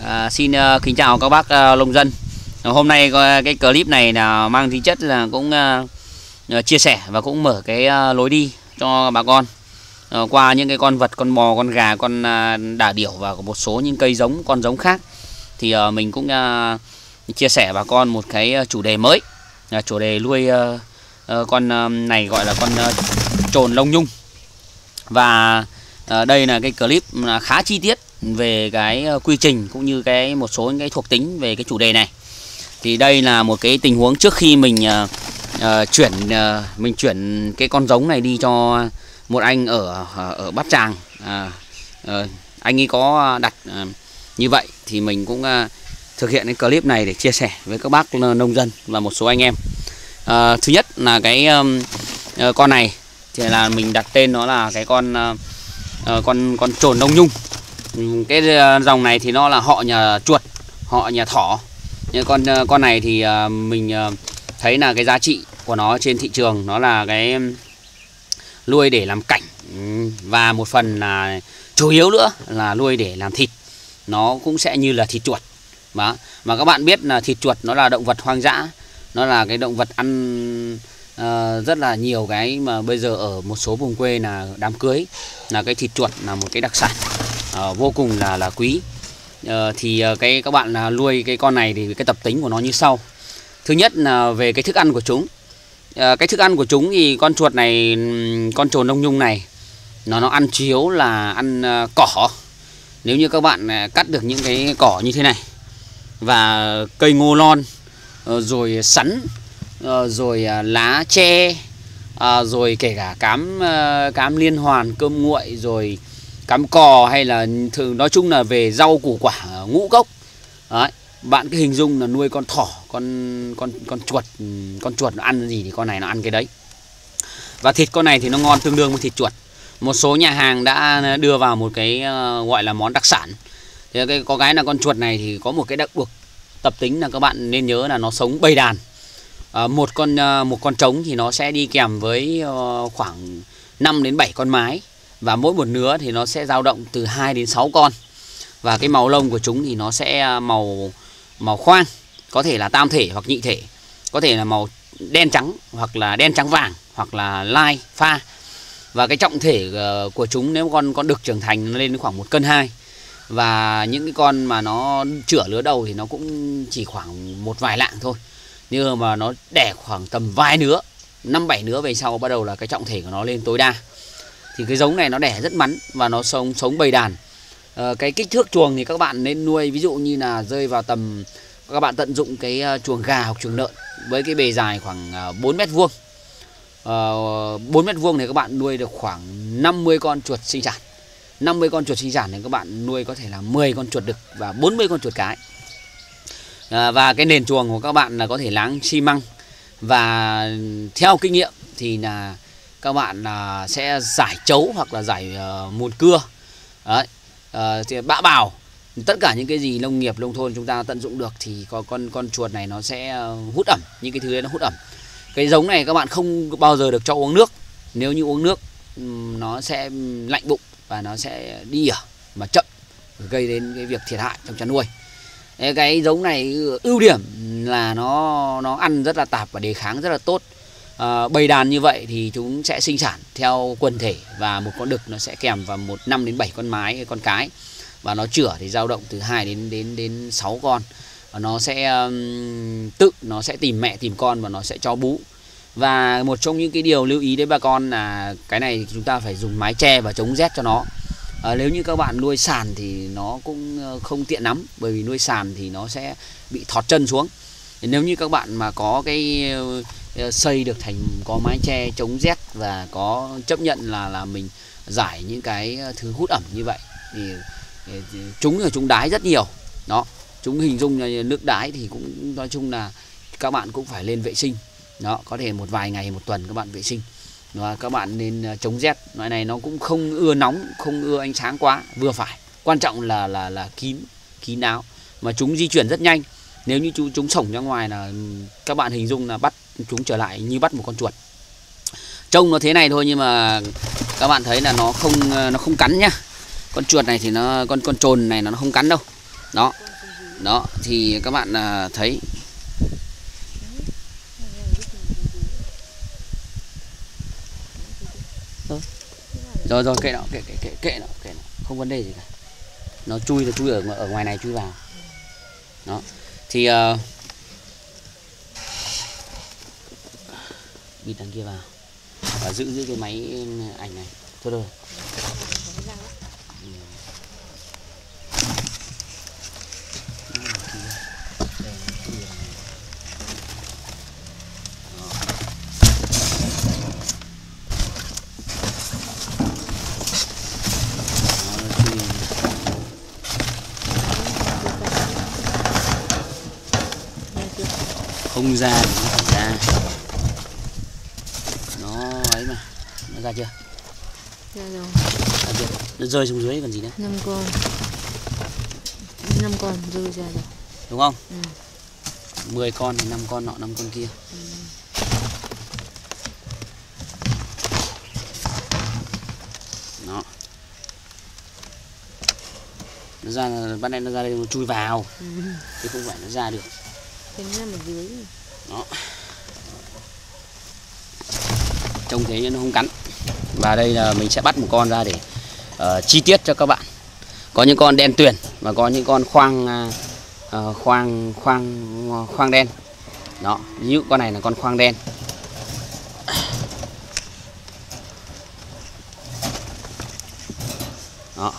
Xin kính chào các bác nông dân. Hôm nay cái clip này là mang tính chất là cũng chia sẻ và cũng mở cái lối đi cho bà con qua những cái con vật, con bò, con gà, con đà điểu và một số những cây giống, con giống khác. Thì mình cũng chia sẻ bà con một cái chủ đề mới, chủ đề nuôi con này gọi là con trồn lông nhung. Và đây là cái clip khá chi tiết về cái quy trình cũng như một số những cái thuộc tính về cái chủ đề này. Thì đây là một cái tình huống trước khi mình chuyển cái con giống này đi cho một anh ở Bát Tràng. Anh ấy có đặt như vậy thì mình cũng thực hiện cái clip này để chia sẻ với các bác nông dân và một số anh em. Thứ nhất là cái con này thì là mình đặt tên nó là cái con trồn lông nhung. Cái dòng này thì nó là họ nhà chuột, họ nhà thỏ. Nhưng con này thì mình thấy là cái giá trị của nó trên thị trường nó là cái nuôi để làm cảnh, và một phần là chủ yếu nữa là nuôi để làm thịt. Nó cũng sẽ như là thịt chuột. Mà các bạn biết là thịt chuột nó là động vật hoang dã, nó là cái động vật ăn rất là nhiều cái mà bây giờ ở một số vùng quê là đám cưới là cái thịt chuột là một cái đặc sản vô cùng là quý. Thì các bạn nuôi cái con này thì cái tập tính của nó như sau. Thứ nhất là về cái thức ăn của chúng. Cái thức ăn của chúng thì con chuột này, con trồn lông nhung này nó ăn chủ yếu là ăn cỏ. Nếu như các bạn cắt được những cái cỏ như thế này và cây ngô non, rồi sắn, rồi lá tre, rồi kể cả cám liên hoàn, cơm nguội, rồi cám cò, hay là nói chung là về rau củ quả ngũ cốc. Đấy, bạn cứ hình dung là nuôi con thỏ, con chuột nó ăn gì thì con này nó ăn cái đấy. Và thịt con này thì nó ngon tương đương với thịt chuột. Một số nhà hàng đã đưa vào một cái gọi là món đặc sản. Thì có cái là con chuột này thì có một cái đặc biệt tập tính là các bạn nên nhớ là nó sống bầy đàn. Một con trống thì nó sẽ đi kèm với khoảng 5 đến 7 con mái, và mỗi một nứa thì nó sẽ dao động từ 2 đến 6 con. Và cái màu lông của chúng thì nó sẽ màu khoan, có thể là tam thể hoặc nhị thể, có thể là màu đen trắng hoặc là đen trắng vàng hoặc là lai pha. Và cái trọng thể của chúng nếu con đực trưởng thành nó lên khoảng 1,2 cân. Và những cái con mà nó chửa lứa đầu thì nó cũng chỉ khoảng một vài lạng thôi. Nhưng mà nó đẻ khoảng tầm vài nứa, 5-7 nứa về sau bắt đầu là cái trọng thể của nó lên tối đa. Thì cái giống này nó đẻ rất mắn và nó sống bầy đàn. Cái kích thước chuồng thì các bạn nên nuôi ví dụ như là rơi vào tầm, các bạn tận dụng cái chuồng gà hoặc chuồng lợn với cái bề dài khoảng 4 mét vuông. 4 mét vuông thì các bạn nuôi được khoảng 50 con chuột sinh sản. 50 con chuột sinh sản thì các bạn nuôi có thể là 10 con chuột đực và 40 con chuột cái. Và cái nền chuồng của các bạn là có thể láng xi măng. Và theo kinh nghiệm thì là các bạn sẽ giải chấu hoặc là giải mùn cưa. Đấy. Thì bã bào, tất cả những cái gì nông nghiệp nông thôn chúng ta tận dụng được thì có con chuột này nó sẽ hút ẩm, những cái thứ đấy nó hút ẩm. Cái giống này các bạn không bao giờ được cho uống nước. Nếu như uống nước nó sẽ lạnh bụng và nó sẽ đi ỉa mà chậm, gây đến cái việc thiệt hại trong chăn nuôi. Cái giống này ưu điểm là nó ăn rất là tạp và đề kháng rất là tốt. Bầy đàn như vậy thì chúng sẽ sinh sản theo quần thể, và một con đực nó sẽ kèm vào 5 đến 7 con mái, con cái. Và nó chửa thì dao động từ 2 đến 6 con. Và nó sẽ tìm mẹ tìm con và nó sẽ cho bú. Và một trong những cái điều lưu ý đến bà con là cái này chúng ta phải dùng mái che và chống rét cho nó. Nếu như các bạn nuôi sàn thì nó cũng không tiện lắm, bởi vì nuôi sàn thì nó sẽ bị thọt chân xuống. Nếu như các bạn mà có cái xây được thành có mái che chống rét và có chấp nhận là mình giải những cái thứ hút ẩm như vậy thì chúng đái rất nhiều. Đó, chúng hình dung là nước đái thì cũng nói chung là các bạn cũng phải lên vệ sinh. Đó, có thể một vài ngày một tuần các bạn vệ sinh. Và các bạn nên chống rét. Loại này nó cũng không ưa nóng, không ưa ánh sáng quá, vừa phải. Quan trọng là kín đáo. Mà chúng di chuyển rất nhanh. Nếu như chúng sổng ra ngoài là các bạn hình dung là bắt chúng trở lại như bắt một con chuột. Trông nó thế này thôi nhưng mà các bạn thấy là nó không cắn nhá. Con chuột này thì con trồn này nó không cắn đâu. Đó. Đó thì các bạn thấy. Rồi kệ nó, kệ nó, không vấn đề gì cả. Nó chui là chui ở ngoài này chui vào. Đó thì bịt đằng kia vào và giữ cái máy ảnh này thôi rồi. Không ra thì nó phải ra. Nó ấy mà. Nó ra chưa? Ra rồi. Ra chưa? Nó rơi xuống dưới còn gì nữa. 5 con. 5 con rơi ra rồi. Đúng không? Ừ. 10 con thì 5 con nọ 5 con kia. Ừ. Đó. Nó ra ban nãy nó ra đây nó chui vào. Ừ. Chứ không phải nó ra được. Thế nó nằm ở dưới. Đó. Trông thế nó không cắn. Và đây là mình sẽ bắt một con ra để chi tiết cho các bạn. Có những con đen tuyền và có những con khoang đen. Đó, như con này là con khoang đen. Đó.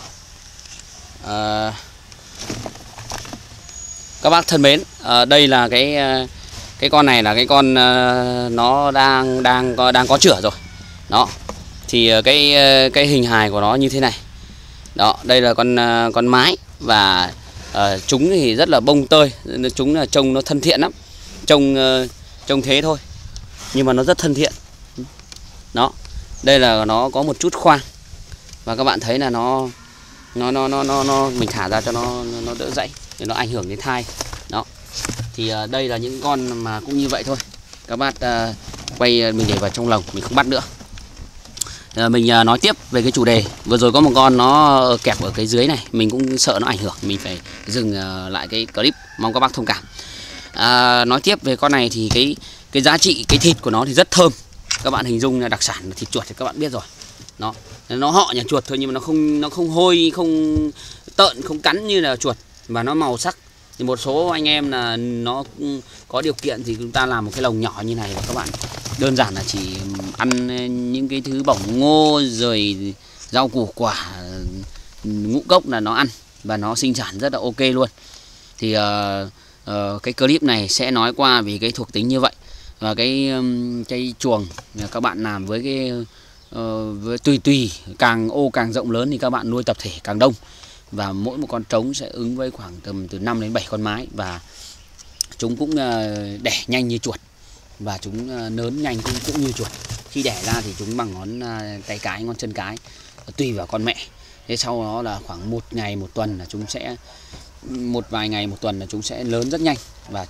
Các bác thân mến, đây là cái con này là cái con nó đang có chửa rồi. Đó. Thì cái hình hài của nó như thế này. Đó, đây là con mái và chúng thì rất là bông tơi, chúng là trông nó thân thiện lắm. Trông thế thôi. Nhưng mà nó rất thân thiện. Đó. Đây là nó có một chút khoang. Và các bạn thấy là nó mình thả ra cho nó đỡ dãy để nó ảnh hưởng đến thai. Đó. Thì đây là những con mà cũng như vậy thôi. Các bác quay mình để vào trong lồng, mình không bắt nữa. Mình nói tiếp về cái chủ đề. Vừa rồi có một con nó kẹp ở cái dưới này, mình cũng sợ nó ảnh hưởng, mình phải dừng lại cái clip, mong các bác thông cảm. Nói tiếp về con này thì cái giá trị, cái thịt của nó thì rất thơm. Các bạn hình dung là đặc sản là thịt chuột thì các bạn biết rồi. Nó họ nhà chuột thôi nhưng mà nó không hôi, không tợn, không cắn như là chuột, và nó màu sắc. Thì một số anh em là nó có điều kiện thì chúng ta làm một cái lồng nhỏ như này và các bạn đơn giản là chỉ ăn những cái thứ bỏng ngô rồi rau củ quả, ngũ cốc là nó ăn và nó sinh sản rất là ok luôn. Thì cái clip này sẽ nói qua vì cái thuộc tính như vậy. Và cái chuồng các bạn làm với cái tùy càng ô càng rộng lớn thì các bạn nuôi tập thể càng đông. Và mỗi một con trống sẽ ứng với khoảng tầm từ 5 đến 7 con mái. Và chúng cũng đẻ nhanh như chuột. Và chúng lớn nhanh cũng như chuột. Khi đẻ ra thì chúng bằng ngón tay cái, ngón chân cái, tùy vào con mẹ. Thế sau đó là khoảng một ngày một tuần là chúng sẽ, một vài ngày một tuần là chúng sẽ lớn rất nhanh. Và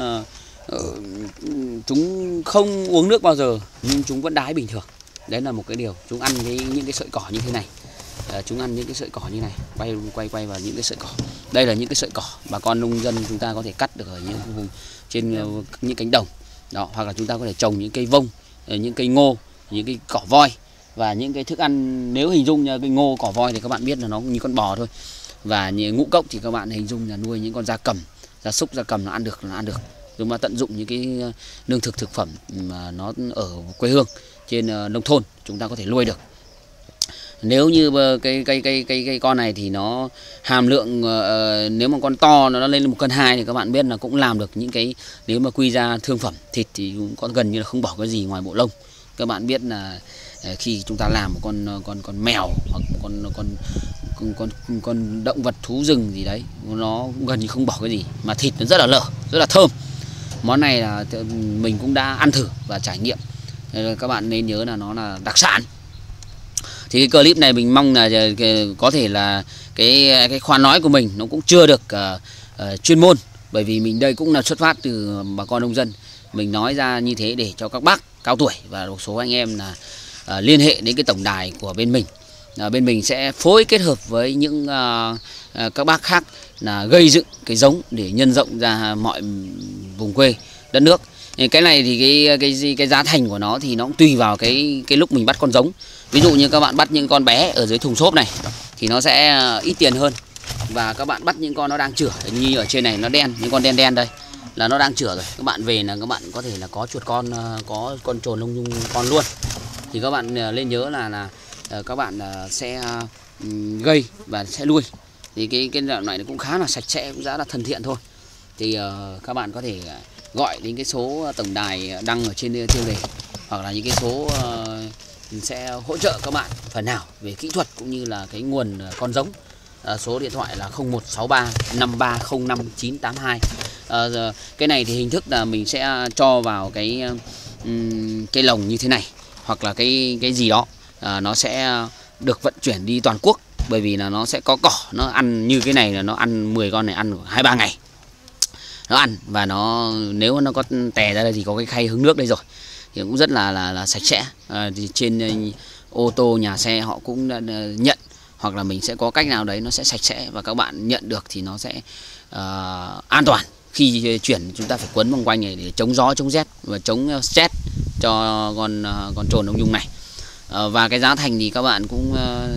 chúng không uống nước bao giờ nhưng chúng vẫn đái bình thường. Đấy là một cái điều. Chúng ăn những cái sợi cỏ như thế này. Chúng ăn những cái sợi cỏ như này. Quay vào những cái sợi cỏ. Đây là những cái sợi cỏ bà con nông dân chúng ta có thể cắt được ở những vùng trên những cánh đồng. Đó, hoặc là chúng ta có thể trồng những cây vông, những cây ngô, những cái cỏ voi. Và những cái thức ăn, nếu hình dung như cái ngô cỏ voi thì các bạn biết là nó như con bò thôi. Và như ngũ cốc thì các bạn hình dung là nuôi những con gia cầm, gia súc, gia cầm nó ăn được. Chúng ta tận dụng những cái lương thực thực phẩm mà nó ở quê hương trên nông thôn chúng ta có thể nuôi được. Nếu như cái con này thì nó hàm lượng, nếu mà con to nó lên 1,2 cân thì các bạn biết là cũng làm được những cái, nếu mà quy ra thương phẩm thịt thì cũng có gần như là không bỏ cái gì ngoài bộ lông. Các bạn biết là khi chúng ta làm một con mèo hoặc một con động vật thú rừng gì đấy, nó gần như không bỏ cái gì, mà thịt nó rất là lở, rất là thơm. Món này là mình cũng đã ăn thử và trải nghiệm. Các bạn nên nhớ là nó là đặc sản. Thì cái clip này mình mong là có thể là cái khoan nói của mình nó cũng chưa được chuyên môn, bởi vì mình đây cũng là xuất phát từ bà con nông dân. Mình nói ra như thế để cho các bác cao tuổi và một số anh em là liên hệ đến cái tổng đài của bên mình bên mình sẽ phối kết hợp với những các bác khác là gây dựng cái giống để nhân rộng ra mọi vùng quê đất nước. Cái này thì cái giá thành của nó thì nó cũng tùy vào cái lúc mình bắt con giống. Ví dụ như các bạn bắt những con bé ở dưới thùng xốp này thì nó sẽ ít tiền hơn, và các bạn bắt những con nó đang chửa như ở trên này nó đen, những con đen đen đây là nó đang chửa rồi, các bạn về là các bạn có thể là có chuột con, có con trồn lông nhung con luôn, thì các bạn nên nhớ là các bạn sẽ gây và sẽ nuôi. Thì cái loại này cũng khá là sạch sẽ, cũng rất là thân thiện thôi. Thì các bạn có thể gọi đến cái số tổng đài đăng ở trên tiêu đề, hoặc là những cái số sẽ hỗ trợ các bạn phần nào về kỹ thuật cũng như là cái nguồn con giống. Số điện thoại là 0163 5305 982. Cái này thì hình thức là mình sẽ cho vào cái lồng như thế này, hoặc là cái gì đó, nó sẽ được vận chuyển đi toàn quốc, bởi vì là nó sẽ có cỏ, nó ăn như cái này là nó ăn 10 con này ăn 2-3 ngày nó ăn, và nó nếu nó có tè ra đây thì có cái khay hứng nước đây rồi, thì cũng rất là sạch sẽ. Thì trên ô tô nhà xe họ cũng nhận, hoặc là mình sẽ có cách nào đấy nó sẽ sạch sẽ và các bạn nhận được thì nó sẽ an toàn. Khi chuyển chúng ta phải quấn vòng quanh này để chống gió, chống rét và chống stress cho con trồn lông nhung này. Và cái giá thành thì các bạn cũng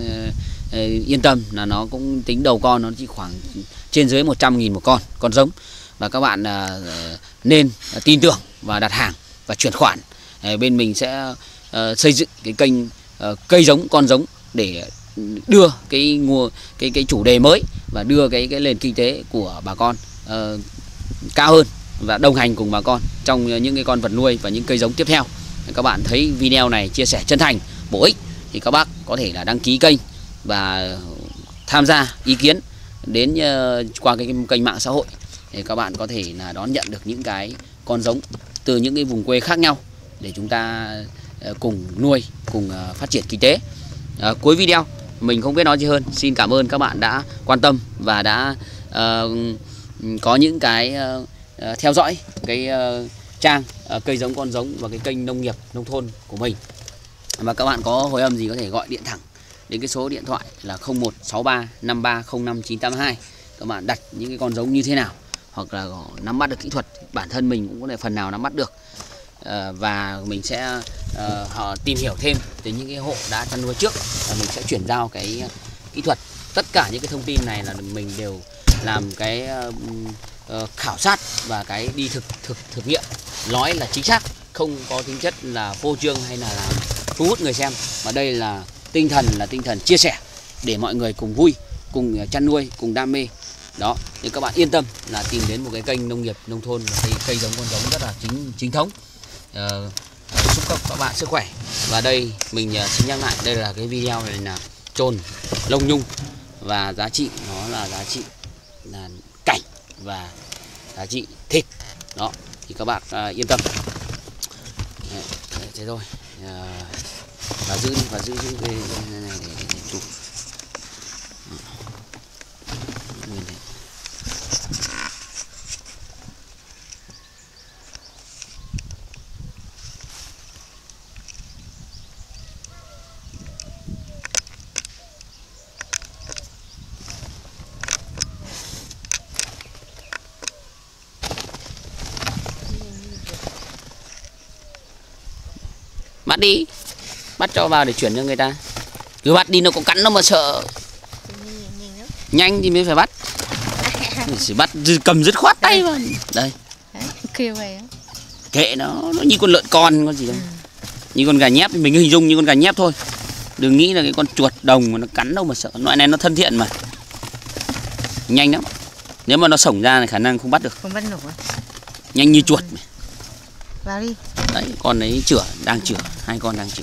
yên tâm là nó cũng tính đầu con nó chỉ khoảng trên dưới 100.000 một con giống, và các bạn nên tin tưởng và đặt hàng và chuyển khoản. Bên mình sẽ xây dựng cái kênh cây giống, con giống để đưa cái chủ đề mới và đưa cái nền kinh tế của bà con cao hơn, và đồng hành cùng bà con trong những cái con vật nuôi và những cây giống tiếp theo. Các bạn thấy video này chia sẻ chân thành, bổ ích thì các bác có thể là đăng ký kênh và tham gia ý kiến đến qua cái kênh mạng xã hội, để các bạn có thể là đón nhận được những cái con giống từ những cái vùng quê khác nhau để chúng ta cùng nuôi, cùng phát triển kinh tế. Cuối video mình không biết nói gì hơn, xin cảm ơn các bạn đã quan tâm và đã có những cái theo dõi cái trang cây giống, con giống và cái kênh nông nghiệp nông thôn của mình. Và các bạn có hồi âm gì có thể gọi điện thẳng đến cái số điện thoại là 0163 5305 982. Các bạn đặt những cái con giống như thế nào, hoặc là nắm bắt được kỹ thuật, bản thân mình cũng có thể phần nào nắm bắt được, và mình sẽ tìm hiểu thêm từ những cái hộ đã chăn nuôi trước, và mình sẽ chuyển giao cái kỹ thuật. Tất cả những cái thông tin này là mình đều làm cái khảo sát và cái đi thực nghiệm, nói là chính xác, không có tính chất là phô trương hay là làm thu hút người xem, mà đây là tinh thần chia sẻ để mọi người cùng vui, cùng chăn nuôi, cùng đam mê. Đó, thì các bạn yên tâm là tìm đến một cái kênh nông nghiệp nông thôn, và cây giống, con giống rất là chính thống. Chúc các bạn sức khỏe. Và đây mình xin nhắc lại, đây là cái video này là trồn lông nhung, và giá trị nó là giá trị là cảnh và giá trị thịt. Đó, thì các bạn yên tâm. Thế thôi. Và giữ cái này để chụp. Bắt đi, bắt cho vào để chuyển cho người ta. Cứ bắt đi, nó có cắn nó mà sợ. Nhanh thì mới phải bắt. Chỉ bắt cầm dứt khoát tay vào. Đây. Kêu vậy á. Kệ nó như con lợn con gì đâu. Như con gà nhép, mình cứ hình dung như con gà nhép thôi. Đừng nghĩ là cái con chuột đồng mà nó cắn đâu mà sợ. Loại này nó thân thiện mà. Nhanh lắm. Nếu mà nó sổng ra thì khả năng không bắt được. Không bắt được à? Nhanh như chuột. Vào đi. Đấy, con ấy chửa, đang chửa, hai con đang chửa.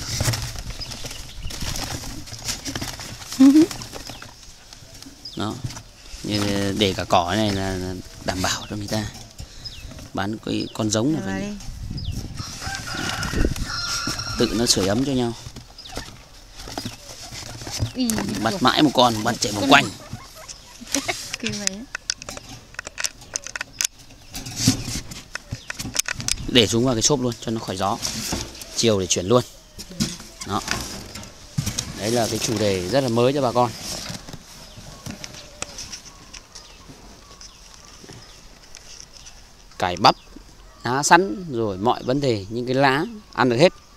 Đó, để cả cỏ này là đảm bảo cho người ta bán cái con giống này phải tự nó sưởi ấm cho nhau. Bắt mãi một con, bắt chạy vòng quanh. Để xuống vào cái xốp luôn cho nó khỏi gió, chiều để chuyển luôn. Đó. Đấy là cái chủ đề rất là mới cho bà con. Cải bắp, lá sắn rồi mọi vấn đề, những cái lá ăn được hết.